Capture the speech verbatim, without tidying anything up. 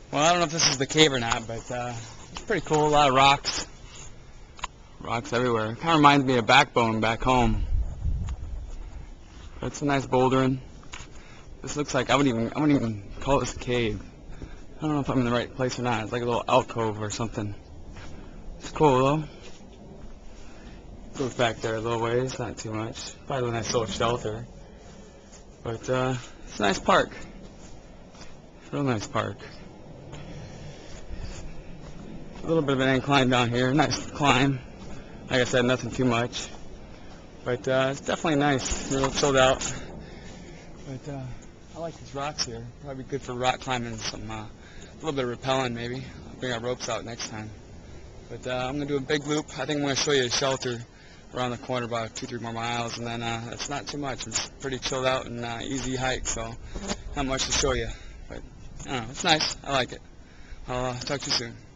Well, I don't know if this is the cave or not, but uh, it's pretty cool. A lot of rocks. Rocks everywhere. Kind of reminds me of Backbone back home. But it's a nice bouldering. This looks like, I wouldn't even, I wouldn't even call this a cave. I don't know if I'm in the right place or not. It's like a little alcove or something. It's cool though. Goes back there a little ways, not too much. Probably a nice little shelter. But uh, it's a nice park. Real nice park. A little bit of an incline down here. Nice climb. Like I said, nothing too much. But uh, it's definitely nice. Real chilled out. But uh, I like these rocks here. Probably good for rock climbing. Some uh, a little bit of rappelling maybe. I'll bring our ropes out next time. But uh, I'm gonna do a big loop. I think I'm gonna show you a shelter around the corner, about two, three more miles, and then uh, it's not too much. It's pretty chilled out and uh, easy hike, so not much to show you. But I don't know, it's nice. I like it. I'll uh, talk to you soon.